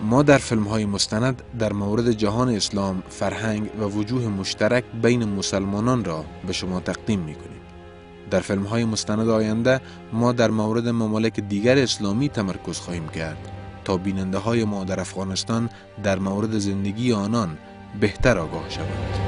ما در فیلم‌های مستند در مورد جهان اسلام، فرهنگ و وجوه مشترک بین مسلمانان را به شما تقدیم می‌کنیم. در فیلم‌های مستند آینده ما در مورد ممالک دیگر اسلامی تمرکز خواهیم کرد تا بیننده‌های ما در افغانستان در مورد زندگی آنان بهتر آگاه شوند.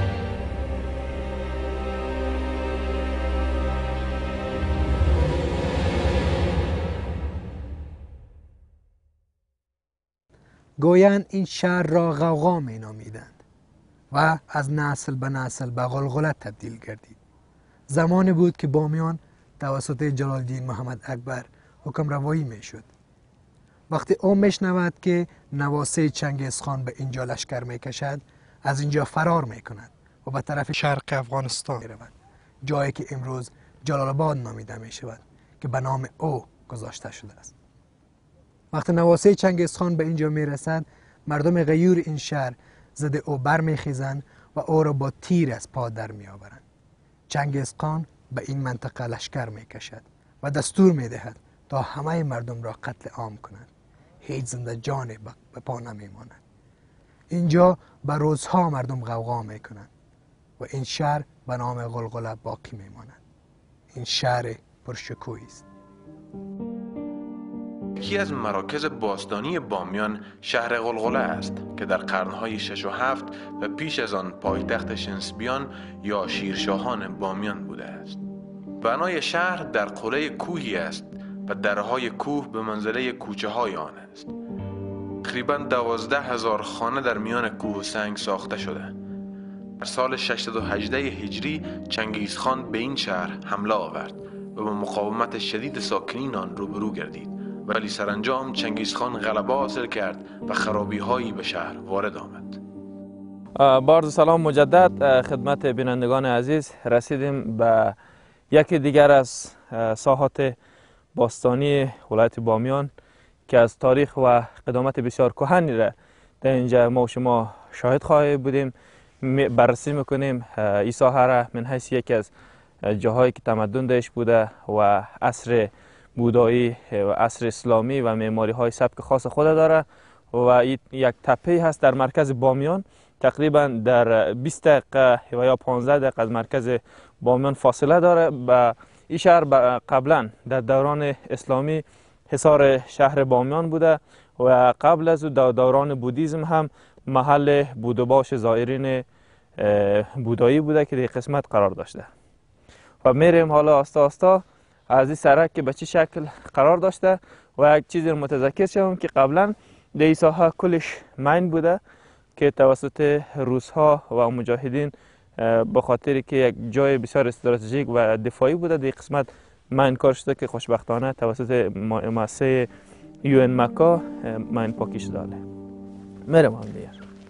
گویند این شهر را غوغا می نامیدند و از نسل به نسل به غلغله تبدیل گردید. زمانی بود که بامیان توسط جلال الدین محمد اکبر حکم روایی می شد. وقتی او می شنود که نواسه چنگیز خان به اینجا لشکر می کشد، از اینجا فرار می کند و به طرف شرق افغانستان می رود، جایی که امروز جلال آباد نامیده می شود که به نام او گذاشته شده است. وقتی نواسه چنگیز خان به اینجا می رسد، مردم غیور این شهر ضد او برمی خیزند و او را با تیر از پا در می آورند. چنگیز خان به این منطقه لشکر می کشد و دستور می دهد تا همه مردم را قتل عام کنند. هیچ زنده جانی به پا نمی ماند. اینجا به روزها مردم غوغا می کنند و این شهر به نام غلغله باقی می ماند. این شهر پرشکوهی است. یکی از مراکز باستانی بامیان شهر غلغله است که در قرنهای 6 و 7 و پیش از آن پایتخت شنسبیان یا شیرشاهان بامیان بوده است. بنای شهر در قله کوهی است و درهای کوه به منزله کوچه های آن است. تقریباً 12,000 خانه در میان کوه و سنگ ساخته شده. در سال 618 هجری چنگیز خان به این شهر حمله آورد و با مقاومت شدید ساکنین آن روبرو گردید، ولی سرانجام چنگیز خان غلبه حاصل کرد و خرابی هایی به شهر وارد آمد. با عرض سلام مجدد خدمت بینندگان عزیز، رسیدیم به یکی دیگر از ساحات باستانی ولایت بامیان که از تاریخ و قدامت بسیار کهنی را در اینجا ما و شما شاهد خواهیم بودیم. بررسی میکنیم این ساحه را من حیث یکی از جاهایی که تمدن درش بوده و عصر بودایی و عصر اسلامی و معماری های سبک خاص خود داره و این یک تپه هست در مرکز بامیان، تقریبا در 20 دقیقه و یا 15 دقیقه از مرکز بامیان فاصله داره. و این شهر قبلا در دوران اسلامی حصار شهر بامیان بوده و قبل از دوران بودیزم هم محل بود و باش زائرین بودایی بوده که در قسمت قرار داشته. و میریم حالا آستا آستا از این سرک که به چه شکل قرار داشته و یک چیزی رو متذکر شوم که قبلا در این ساحه کلش مین بوده که توسط روس‌ها و مجاهدین به خاطر که یک جای بسیار استراتژیک و دفاعی بوده در قسمت مین کار شده که خوشبختانه توسط مؤسسه UN مکا مین پاکی شده. میرم هم دیگر.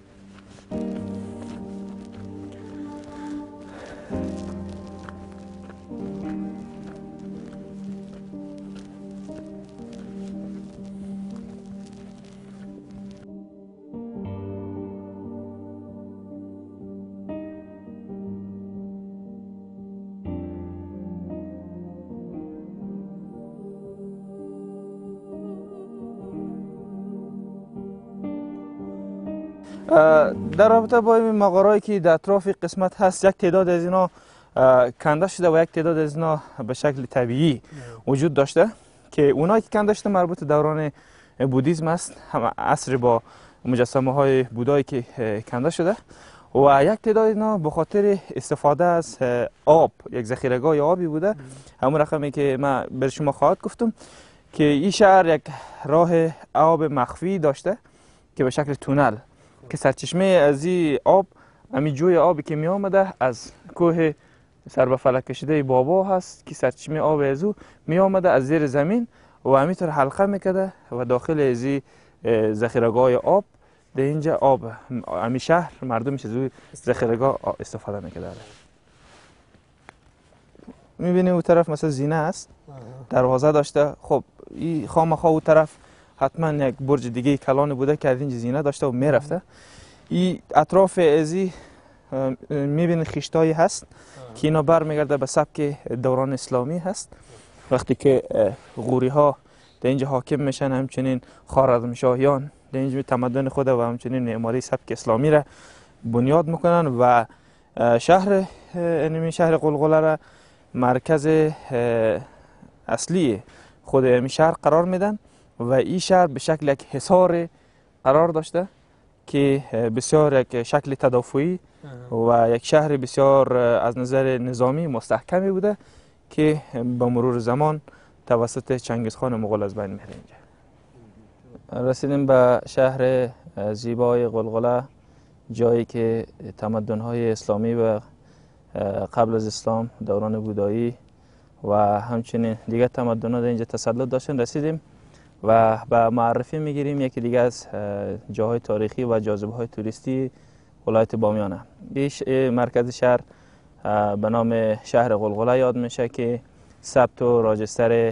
در رابطه با این مغارهایی که در اطراف قسمت هست، یک تعداد از اینا کنده شده و یک تعداد از اینا به شکل طبیعی وجود داشته که اونایی که کنده شده مربوط دوران بودیزم است، هم عصر با مجسمه های بودایی که کنده شده و یک تعداد اینا به خاطر استفاده از آب، یک ذخیره‌گاه آبی بوده. همون رقمی که من بر شما خواهد گفتم که این شهر یک راه آب مخفی داشته که به شکل تونل که سرچشمه از این آب، همین جوی آبی که می آمده از کوه سر به فلک کشیده بابا هست که سرچشمه آب از او می آمده از زیر زمین و همینطور حلقه میکرده و داخل از این ذخیره‌گاه آب در اینجا آب همین شهر مردمش از او ذخیره‌گاه استفاده میکرده. میبینی اون طرف مثلا زینه است، دروازه داشته. خب این خامخا اون طرف حتما یک برج دیگه کلان بوده که از اینجا زینه داشته و میرفته. این اطراف ازی میبینید خشتایی هست که اینا برمیگرده به سبک دوران اسلامی هست، وقتی که غوری ها در اینجا حاکم میشن. همچنین خوارزمشاهیان در اینجا تمدن خود و همچنین معماری سبک اسلامی را بنیاد میکنن و شهر غلغله را مرکز اصلی خود این شهر قرار میدن و این شهر به شکل یک حصار قرار داشته که بسیار یک شکل تدافعی و یک شهر بسیار از نظر نظامی مستحکمی بوده که با مرور زمان توسط چنگیزخان مغول از بین میره. اینجا رسیدیم به شهر زیبای غلغله، جایی که تمدن‌های اسلامی و قبل از اسلام دوران بودایی و همچنین دیگر تمدن‌ها در اینجا تسلط داشتن. رسیدیم و به معرفی میگیریم یکی دیگه از جاهای تاریخی و جاذبه‌های توریستی ولایت بامیانه. مرکز شهر به نام شهر غلغله یاد میشه که ثبت و راجستر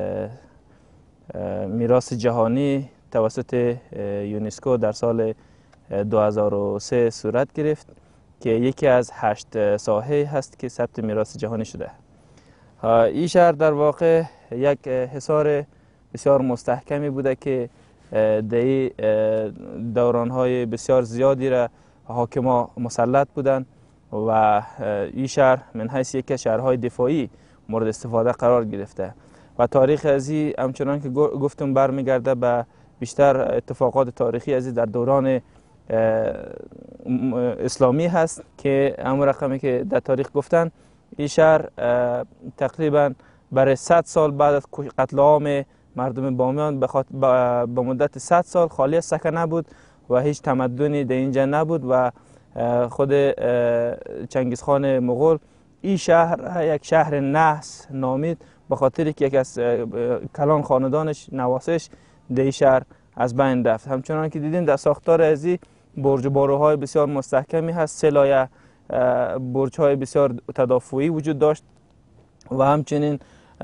میراث جهانی توسط یونسکو در سال 2003 صورت گرفت که یکی از 8 ساحه هست که ثبت میراث جهانی شده. این شهر در واقع یک حصار بسیار مستحکمی بوده که در دوران‌های بسیار زیادی را حاکما مسلط بودند و این شهر من حیث یک از شهرهای دفاعی مورد استفاده قرار گرفته و تاریخ ازی همچنان که گفتم برمیگرده به بیشتر اتفاقات تاریخی ازی در دوران اسلامی هست که همون رقمی که در تاریخ گفتن این شهر تقریبا برای 100 سال بعد از قتل عام مردم بامیان به مدت 100 سال خالی از سکنه بود و هیچ تمدنی در اینجا نبود و خود چنگیزخان مغول این شهر یک شهر نحس نامید به خاطر که یک از کلان خاندانش نواسش در این شهر از بین رفت. همچنان که دیدیم در ساختار ازی برج و باروهای بسیار مستحکمی هست، 3 لایه برج های بسیار تدافعی وجود داشت و همچنین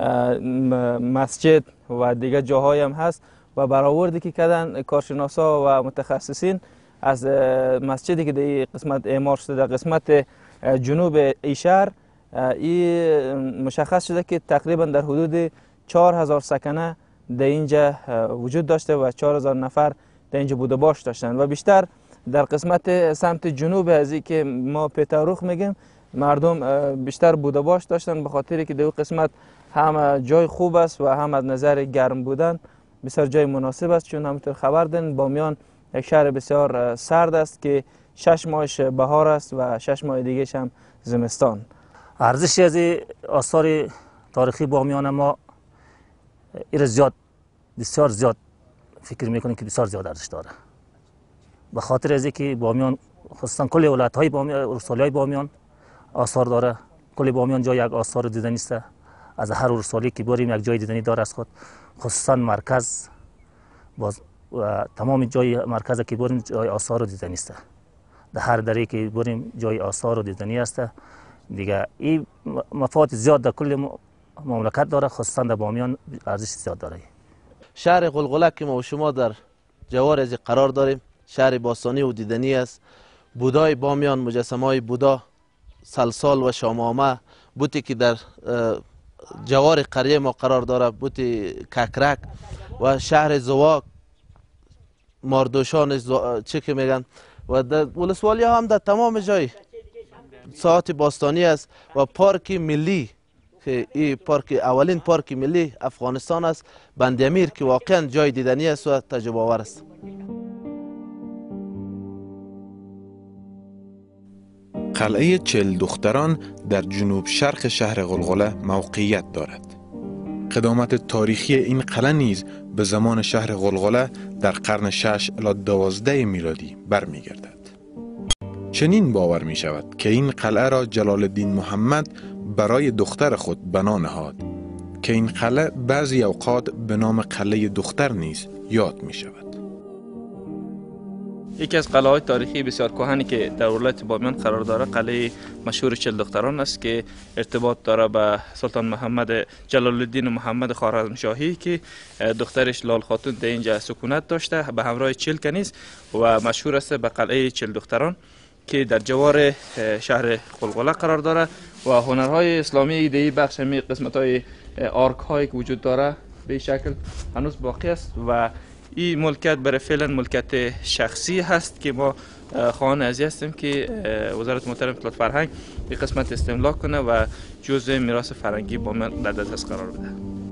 مسجد و دیگر جاهای هم هست و برآوردی که کردن کارشناسا و متخصصین از مسجدی که در این قسمت اعمار شده در قسمت جنوب این شهر، این مشخص شده که تقریبا در حدود 4000 سکنه در اینجا وجود داشته و 4000 نفر در اینجا بود و باش داشتن و بیشتر در قسمت سمت جنوب ازی که ما پیتاروخ میگیم مردم بیشتر بود و باش داشتن به خاطر که در اون قسمت هم جای خوب است و هم از نظر گرم بودن بسیار جای مناسب است، چون همونطور خبر دارین بامیان یک شهر بسیار سرد است که 6 ماهش بهار است و 6 ماه دیگه هم زمستان. ارزش از آثار تاریخی بامیان ما زیاد بسیار زیاد فکر میکنیم که بسیار زیاد ارزش داره، به خاطر از اینکه بامیان خصوصا کل ولایت‌های بامیان ورسالی‌های بامیان آثار داره. کل بامیان جای یک آثار دیدنی است، از هر ورسالی که بریم یک جای دیدنی داره از خود، خصوصا مرکز باز و تمام جای مرکز که بریم جای آثار دیدنی است، در هر دری که بریم جای آثار دیدنی است دیگه. این مفاد زیاد در کل مملکت داره، خصوصا در بامیان ارزش زیاد داره. شهر غلغله که ما و شما در جوار از قرار داریم، شهر باستانی و دیدنی است. بودای بامیان، مجسمه‌های بودا، سلسال و شامامه، بوتی که در جوار قریه ما قرار داره، بوتی ککرک و شهر زواک، ماردوشان چه که میگن و در ولسوالی هم در تمام جای ساحات باستانی است و پارک ملی که این پارک اولین پارک ملی افغانستان است، بند امیر که واقعا جای دیدنی است و تجربه آور است. قلعه 40 دختران در جنوب شرق شهر غلغله موقعیت دارد. قدامت تاریخی این قلعه نیز به زمان شهر غلغله در قرن 6 الی 12 میلادی برمیگردد. چنین باور می شود که این قلعه را جلال الدین محمد برای دختر خود بنا نهاد که این قلعه بعضی اوقات به نام قلعه دختر نیز یاد می شود. یکی از قلعه‌های تاریخی بسیار کهنی که در ولایت بامیان قرار داره قلعه مشهور 40 دختران است که ارتباط داره به سلطان محمد جلال الدین محمد خوارزمشاهی که دخترش لال خاتون در اینجا سکونت داشته به همراه 40 کنیز و مشهور است به قلعه 40 دختران که در جوار شهر غلغله قرار داره و هنرهای اسلامی در این بخش قسمت‌های آرک هایی که وجود داره به شکل هنوز باقی است و این ملکیت برای فعلا ملکیت شخصی هست که ما خواهان ازی هستیم که وزارت محترم اطلاعات فرهنگ این قسمت استملاک کنه و جزء میراث فرهنگی بامیان در دسترس قرار بده.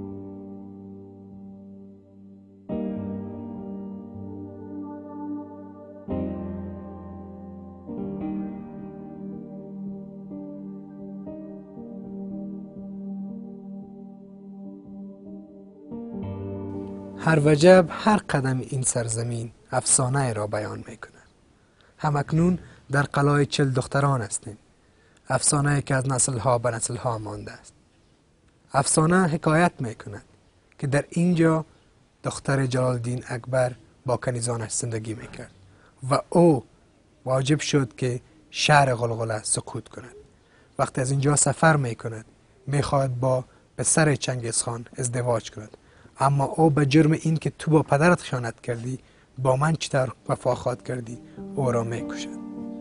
هر وجب هر قدم این سرزمین افسانه را بیان می کند. همکنون در قلعه 40 دختران هستیم. افسانه که از نسلها به نسلها مانده است. افسانه حکایت می کند که در اینجا دختر جلال الدین اکبر با کنیزانش زندگی می کرد و او واجب شد که شهر غلغله سقوط کند. وقتی از اینجا سفر می کند می خواهد با پسر چنگیزخان ازدواج کند، اما او به جرم این که تو با پدرت خیانت کردی با من چطور وفا خواهد کردی او را می کشد.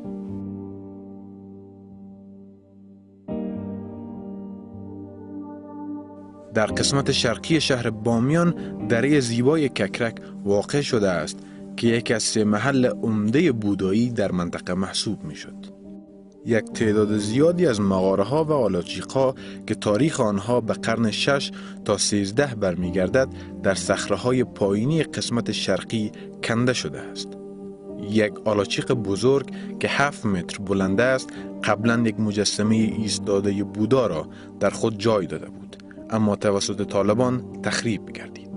در قسمت شرقی شهر بامیان دره زیبای ککرک واقع شده است که یکی از 3 محل عمده بودایی در منطقه محسوب می شد. یک تعداد زیادی از مغاره‌ها و آلاچیق‌ها که تاریخ آنها به قرن 6 تا 13 برمیگردد در صخره‌های پایینی قسمت شرقی کنده شده است. یک آلاچیق بزرگ که 7 متر بلند است قبلا یک مجسمه ایستاده بودا را در خود جای داده بود، اما توسط طالبان تخریب گردید.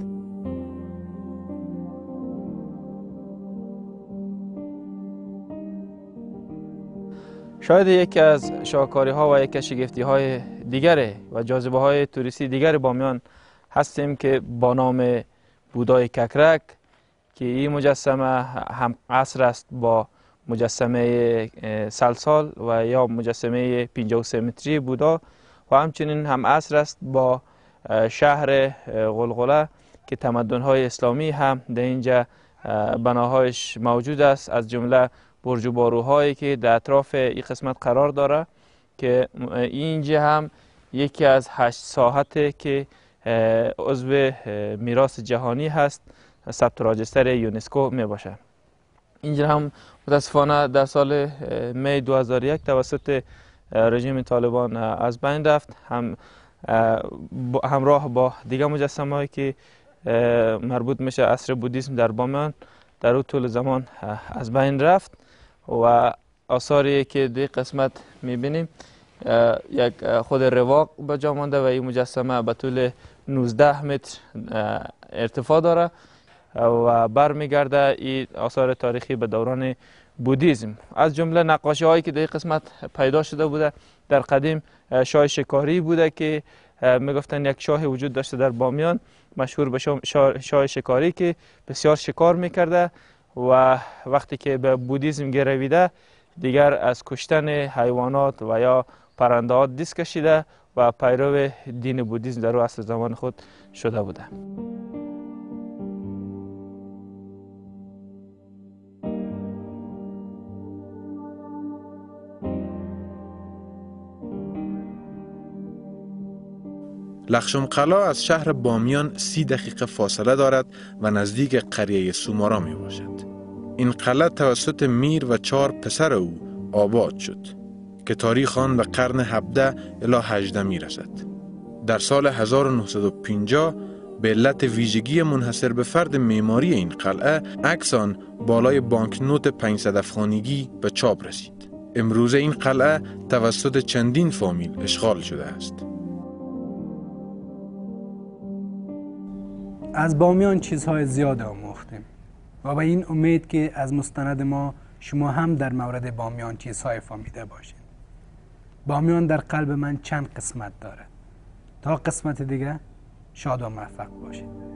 شاید یکی از شاهکاری ها و یکی از شگفتی های دیگر و جاذبه های توریستی دیگر بامیان هستیم که با نام بودای ککرک که این مجسمه هم عصر است با مجسمه سلسال و یا مجسمه 53 متری بودا و همچنین هم عصر است با شهر غلغله که تمدن‌های اسلامی هم در اینجا بناهایش موجود است، از جمله برج و باروهایی که در اطراف این قسمت قرار داره که اینجا هم یکی از 8 ساحت که عضو میراث جهانی هست ثبت راجستر یونسکو می باشه. اینجا هم متاسفانه در سال می 2001 توسط رژیم طالبان از بین رفت، همراه با دیگر مجسمه هایی که مربوط میشه عصر بودیسم در بامیان در اون طول زمان از بین رفت و آثاری که در قسمت میبینیم یک خود رواق به جا مانده و این مجسمه به طول 19 متر ارتفاع داره و برمیگرده این آثار تاریخی به دوران بودیسم. از جمله نقاشی هایی که در قسمت پیدا شده بوده در قدیم شاه شکاری بوده که میگفتن یک شاه وجود داشته در بامیان مشهور به شاه شکاری که بسیار شکار میکرده و وقتی که به بودیسم گرویده دیگر از کشتن حیوانات و یا پرنده ها دست کشیده و پیرو دین بودیسم در عصر زمان خود شده بوده. لخشم قلعه از شهر بامیان 30 دقیقه فاصله دارد و نزدیک قریه سومارا می باشد. این قلعه توسط میر و 4 پسر او آباد شد که تاریخ آن به قرن 17 الی 18 می رسد. در سال 1950 به علت ویژگی منحصر به فرد معماری این قلعه عکس آن بالای بانکنوت 500 افغانیگی به چاپ رسید. امروزه این قلعه توسط چندین فامیل اشغال شده است. از بامیان چیزهای زیاد آموختیم و با این امید که از مستند ما شما هم در مورد بامیان چیزهای فهمیده باشید. بامیان در قلب من چند قسمت دارد. تا قسمت دیگه شاد و موفق باشید.